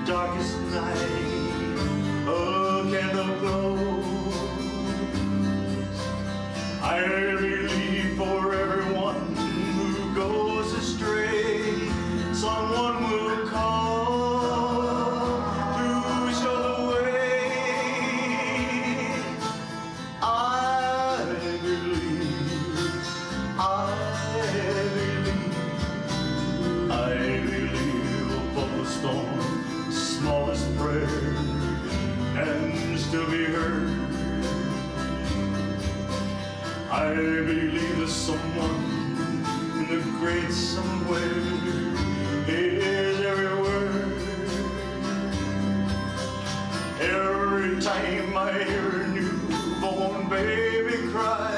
darkest night, a candle glows. I believe for everyone who goes astray, someone will call to show the way. I believe, above the storm, smallest prayer can still be heard. I believe there's someone in the great somewhere, hears every word. Every time I hear a newborn baby cry,